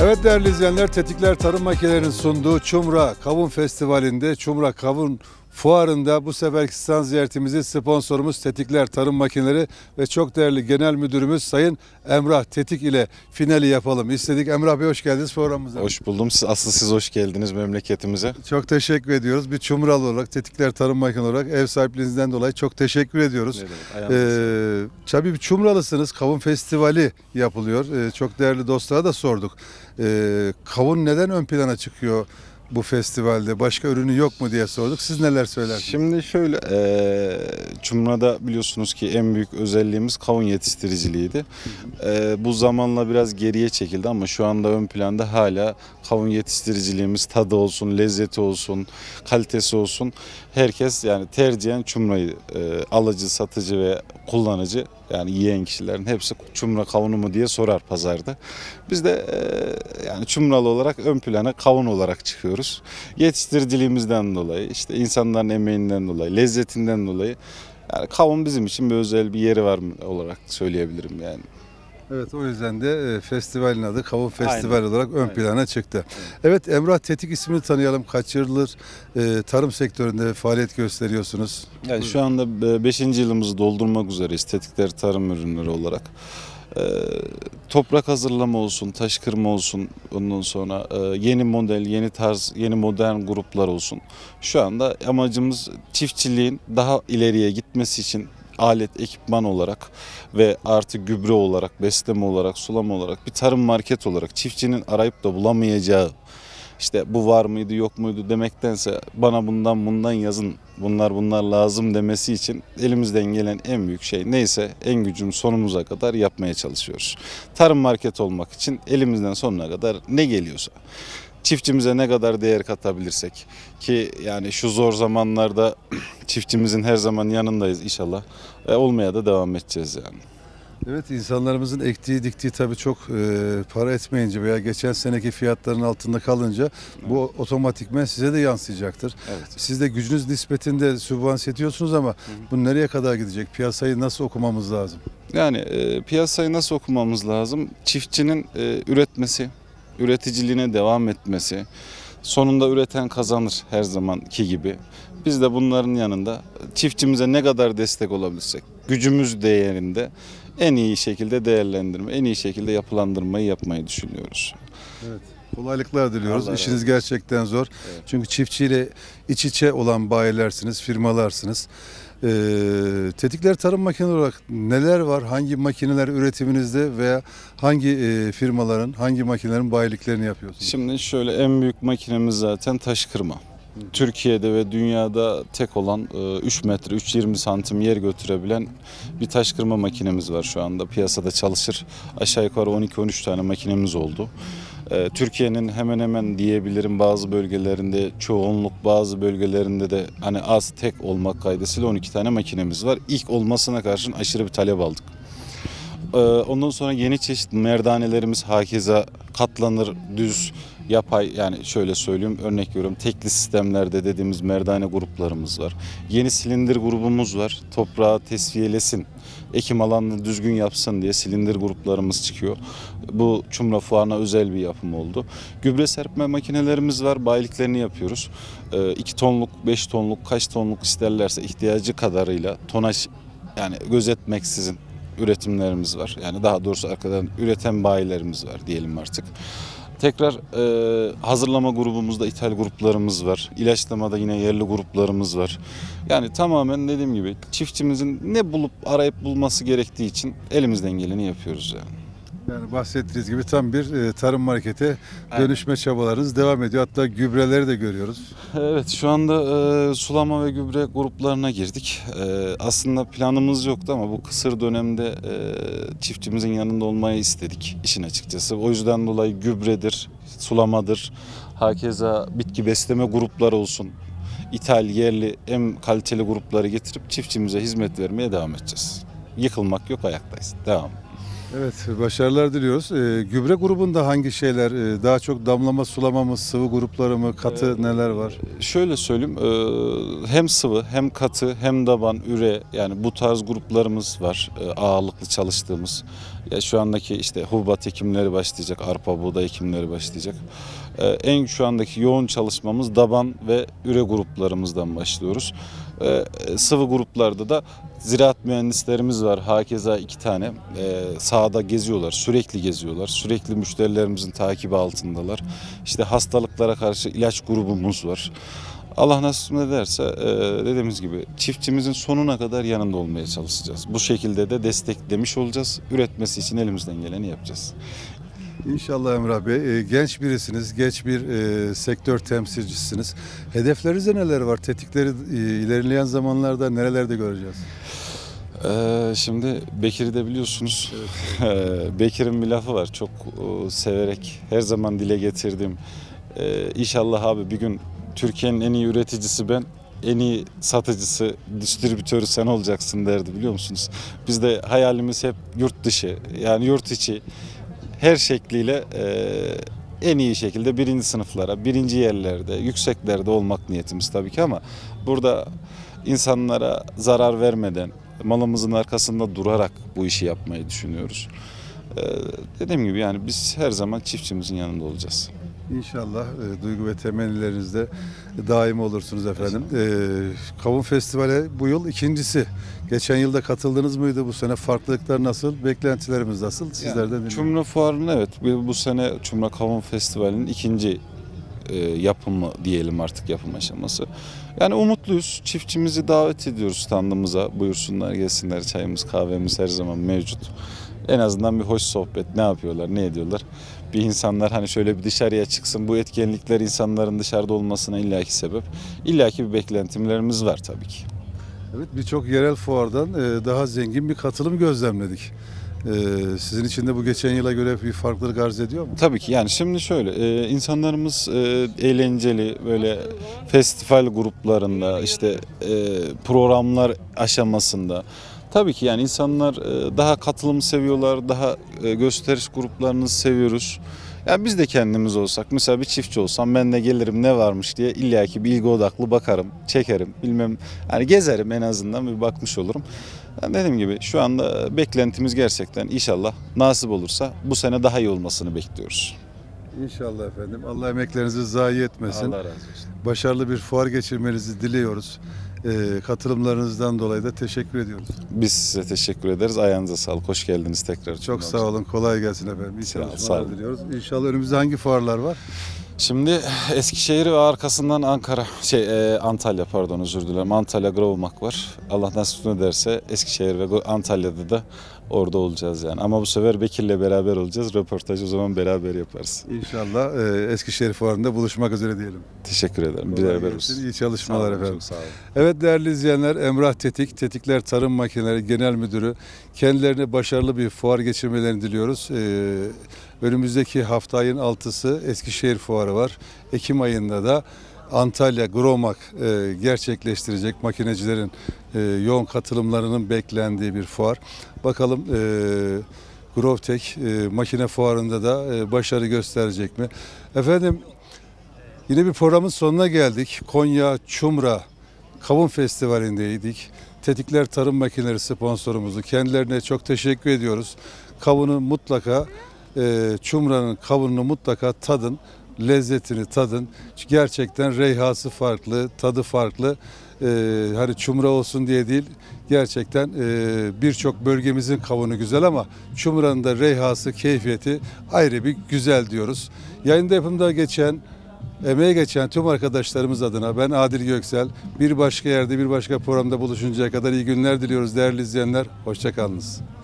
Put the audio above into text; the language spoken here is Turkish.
Evet değerli izleyenler, Tetikler Tarım Makinelerinin sunduğu Çumra Kavun Festivali'nde, Çumra Kavun Fuarı'nda bu seferki stand ziyaretimizi sponsorumuz Tetikler Tarım Makineleri ve çok değerli Genel Müdürümüz Sayın Emrah Tetik ile finali yapalım istedik. Emrah Bey, hoş geldiniz programımıza. Hoş buldum. Siz hoş geldiniz memleketimize. Çok teşekkür ediyoruz. Bir Çumralı olarak, Tetikler Tarım Makineleri olarak ev sahipliğinizden dolayı çok teşekkür ediyoruz. Tabii bir Çumralısınız. Kavun Festivali yapılıyor. Çok değerli dostlara da sorduk. Kavun neden ön plana çıkıyor bu festivalde? Başka ürünü yok mu diye sorduk. Siz neler söylersiniz? Şimdi şöyle, Çumra'da biliyorsunuz ki en büyük özelliğimiz kavun yetiştiriciliğiydi. Bu zamanla biraz geriye çekildi ama şu anda ön planda hala kavun yetiştiriciliğimiz, tadı olsun, lezzeti olsun, kalitesi olsun. Herkes yani tercihen Çumra'yı alıcı, satıcı ve kullanıcı, yani yiyen kişilerin hepsi Çumra kavunu mu diye sorar pazarda. Biz de yani Çumralı olarak ön plana kavun olarak çıkıyoruz. Yetiştiriciliğimizden dolayı, işte insanların emeğinden dolayı, lezzetinden dolayı yani kavun bizim için bir özel bir yeri var olarak söyleyebilirim yani. Evet, o yüzden de festivalin adı Kavun Festivali olarak ön Aynen. plana çıktı. Evet, Emrah Tetik ismini tanıyalım. Kaç yıldır tarım sektöründe faaliyet gösteriyorsunuz? Yani şu anda 5. yılımızı doldurmak üzereyiz Tetikler tarım ürünleri olarak. Toprak hazırlama olsun, taş kırma olsun, ondan sonra yeni model, yeni tarz, yeni modern gruplar olsun. Şu anda amacımız çiftçiliğin daha ileriye gitmesi için alet, ekipman olarak ve artı gübre olarak, besleme olarak, sulama olarak bir tarım market olarak çiftçinin arayıp da bulamayacağı, İşte bu var mıydı yok muydu demektense bana bundan yazın, bunlar lazım demesi için elimizden gelen en büyük şey neyse en gücüm sonumuza kadar yapmaya çalışıyoruz. Tarım market olmak için elimizden sonuna kadar ne geliyorsa, çiftçimize ne kadar değer katabilirsek ki yani şu zor zamanlarda çiftçimizin her zaman yanındayız inşallah. Olmaya da devam edeceğiz yani. Evet, insanlarımızın ektiği diktiği tabii çok para etmeyince veya geçen seneki fiyatların altında kalınca bu otomatikmen size de yansıyacaktır. Evet. Siz de gücünüz nispetinde sübvanse ediyorsunuz ama bu nereye kadar gidecek? Piyasayı nasıl okumamız lazım? Yani piyasayı nasıl okumamız lazım? Çiftçinin üretmesi, üreticiliğine devam etmesi, sonunda üreten kazanır her zamanki gibi. Biz de bunların yanında çiftçimize ne kadar destek olabilirsek, gücümüz değerinde en iyi şekilde değerlendirme, en iyi şekilde yapılandırmayı yapmayı düşünüyoruz. Evet. Kolaylıklar diliyoruz. Allah razı İşiniz olsun. gerçekten zor. Evet. Çünkü çiftçiyle iç içe olan bayilersiniz, firmalarsınız. Tetikler Tarım Makineleri olarak neler var? Hangi makineler üretiminizde veya hangi firmaların, hangi makinelerin bayiliklerini yapıyorsunuz? Şimdi şöyle en büyük makinemiz zaten taş kırma. Türkiye'de ve dünyada tek olan 3 metre 3,20 santim yer götürebilen bir taş kırma makinemiz var şu anda. Piyasada çalışır. Aşağı yukarı 12-13 tane makinemiz oldu. Türkiye'nin hemen hemen diyebilirim bazı bölgelerinde çoğunluk, bazı bölgelerinde de hani az tek olmak kaydıyla 12 tane makinemiz var. İlk olmasına karşın aşırı bir talep aldık. Ondan sonra yeni çeşit merdanelerimiz hakeza katlanır, düz, yapay, yani şöyle söyleyeyim, örnek veriyorum, tekli sistemlerde dediğimiz merdane gruplarımız var. Yeni silindir grubumuz var. Toprağı tesviyelesin, ekim alanını düzgün yapsın diye silindir gruplarımız çıkıyor. Bu Çumra Fuarı'na özel bir yapım oldu. Gübre serpme makinelerimiz var. Bayiliklerini yapıyoruz. 2 tonluk, 5 tonluk, kaç tonluk isterlerse ihtiyacı kadarıyla tonaj yani gözetmeksizin üretimlerimiz var. Yani daha doğrusu arkadan üreten bayilerimiz var diyelim artık. Tekrar hazırlama grubumuzda ithal gruplarımız var. İlaçlamada yine yerli gruplarımız var. Yani tamamen dediğim gibi çiftçimizin ne bulup arayıp bulması gerektiği için elimizden geleni yapıyoruz yani. Yani bahsettiğiniz gibi tam bir tarım markete dönüşme çabalarınız devam ediyor. Hatta gübreleri de görüyoruz. Evet, şu anda sulama ve gübre gruplarına girdik. Aslında planımız yoktu ama bu kısır dönemde çiftçimizin yanında olmayı istedik işin açıkçası. O yüzden dolayı gübredir, sulamadır, hakeza bitki besleme grupları olsun. İthal, yerli, en kaliteli grupları getirip çiftçimize hizmet vermeye devam edeceğiz. Yıkılmak yok, ayaktayız. Devam. Evet, başarılar diliyoruz. Gübre grubunda hangi şeyler? Daha çok damlama, sulama mı, sıvı grupları mı, katı neler var? Şöyle söyleyeyim, hem sıvı hem katı hem daban, üre yani bu tarz gruplarımız var ağırlıklı çalıştığımız. Ya şu andaki işte hububat ekimleri başlayacak, arpa, buğday ekimleri başlayacak. En şu andaki yoğun çalışmamız daban ve üre gruplarımızdan başlıyoruz. Sıvı gruplarda da ziraat mühendislerimiz var. Hakeza 2 tane sahada geziyorlar, sürekli geziyorlar. Sürekli müşterilerimizin takibi altındalar. İşte hastalıklara karşı ilaç grubumuz var. Allah nasip ederse dediğimiz gibi çiftçimizin sonuna kadar yanında olmaya çalışacağız. Bu şekilde de desteklemiş olacağız. Üretmesi için elimizden geleni yapacağız. İnşallah Emrah Bey. Genç birisiniz, genç bir sektör temsilcisiniz. Hedeflerinizde neler var? Tetikleri ilerleyen zamanlarda nerelerde göreceğiz? Şimdi Bekir'i de biliyorsunuz. Bekir'in bir lafı var. Çok severek her zaman dile getirdiğim. İnşallah abi bir gün Türkiye'nin en iyi üreticisi ben, en iyi satıcısı, distribütörü sen olacaksın derdi biliyor musunuz? Biz de hayalimiz hep yurt dışı yani yurt içi her şekliyle en iyi şekilde birinci sınıflara, birinci yerlerde, yükseklerde olmak niyetimiz tabii ki ama burada insanlara zarar vermeden, malımızın arkasında durarak bu işi yapmayı düşünüyoruz. Dediğim gibi yani biz her zaman çiftçimizin yanında olacağız. İnşallah duygu ve temennilerinizde daim olursunuz efendim. Kavun Festivali bu yıl ikincisi. Geçen yılda katıldınız mıydı? Bu sene farklılıklar nasıl? Beklentilerimiz nasıl? Sizlerden dinleyelim. Çumra Fuarı'nın evet bu sene Çumra Kavun Festivali'nin ikinci yapımı diyelim artık yapım aşaması. Yani umutluyuz. Çiftçimizi davet ediyoruz standımıza. Buyursunlar gelsinler. Çayımız kahvemiz her zaman mevcut. En azından bir hoş sohbet. Ne yapıyorlar, ne ediyorlar? Bir insanlar hani şöyle bir dışarıya çıksın. Bu etkinlikler insanların dışarıda olmasına illaki sebep. İllaki bir beklentilerimiz var tabii ki. Evet, birçok yerel fuardan daha zengin bir katılım gözlemledik. Sizin için de bu geçen yıla göre bir farklılık arz ediyor mu? Tabii ki yani şimdi şöyle insanlarımız eğlenceli böyle festival gruplarında işte programlar aşamasında tabii ki yani insanlar daha katılım seviyorlar, daha gösteriş gruplarını seviyoruz. Ya biz de kendimiz olsak mesela bir çiftçi olsam ben de gelirim ne varmış diye illaki bir ilgi odaklı bakarım, çekerim bilmem hani gezerim en azından bir bakmış olurum. Yani dediğim gibi şu anda beklentimiz gerçekten inşallah nasip olursa bu sene daha iyi olmasını bekliyoruz. İnşallah efendim. Allah emeklerinizi zayi etmesin. Allah razı olsun. Başarılı bir fuar geçirmenizi diliyoruz. Katılımlarınızdan dolayı da teşekkür ediyoruz. Biz size teşekkür ederiz. Ayağınıza sağlık. Hoş geldiniz tekrar. Çok sağ olun. Kolay gelsin efendim. İyi Sağ olun, çalışmalar sağ olun. diliyoruz. İnşallah önümüzde hangi fuarlar var? Şimdi Eskişehir ve arkasından Antalya pardon özür dilerim. Antalya Grovmak var. Allah nasip ederse Eskişehir ve Antalya'da da orada olacağız yani. Ama bu sefer Bekir'le beraber olacağız. Röportajı o zaman beraber yaparız. İnşallah Eskişehir Fuarı'nda buluşmak üzere diyelim. Teşekkür ederim. Kolay Beraber gelsin. olsun. İyi çalışmalar Sağ olun, efendim. çok sağ olun. Evet değerli izleyenler, Emrah Tetik, Tetikler Tarım Makineleri Genel Müdürü. Kendilerine başarılı bir fuar geçirmelerini diliyoruz. Önümüzdeki hafta ayın 6'sı Eskişehir Fuarı var. Ekim ayında da Antalya Gromak gerçekleştirecek makinecilerin yoğun katılımlarının beklendiği bir fuar. Bakalım Grovtek makine fuarında da başarı gösterecek mi? Efendim yine bir programın sonuna geldik. Konya Çumra Kavun Festivali'ndeydik. Tetikler Tarım Makineleri sponsorumuzu. Kendilerine çok teşekkür ediyoruz. Kavunu mutlaka, Çumra'nın kavununu mutlaka tadın. Lezzetini tadın. Çünkü gerçekten reyhası farklı, tadı farklı. Hani Çumra olsun diye değil, gerçekten birçok bölgemizin kavunu güzel ama Çumra'nın da reyhası, keyfiyeti ayrı bir güzel diyoruz. Yayında yapımda emeğe geçen tüm arkadaşlarımız adına ben Adil Göksel, bir başka yerde bir başka programda buluşuncaya kadar iyi günler diliyoruz değerli izleyenler. Hoşça kalınız.